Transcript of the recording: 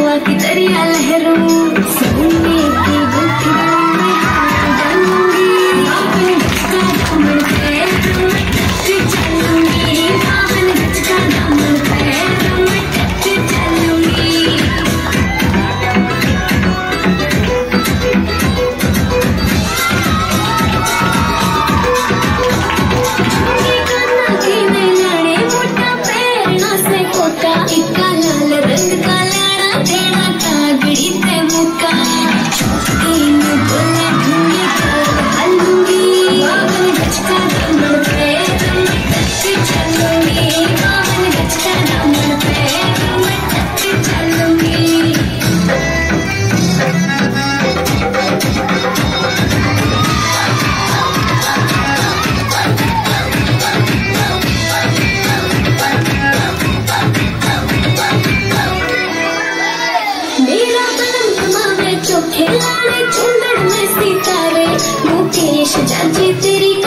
हवा की दरिया लहरों सोने की गुत्थी में हार डालूंगी बावन गज का दामन पैरों में टक चलूंगी बावन गज का दामन पैरों में टक चलूंगी इक्का लाल रंग का लाड़ा तेरा तागड़ी पे मुक्का तीन बोले ढूंढे कर हलूंगी बावन गज का दामन पैरों में टक चलूंगी बावन गज का दामन पैरों में टक चलूंगी चोखे लाड़े चुंदड़ में सितारे मुकेश जाजे तेरी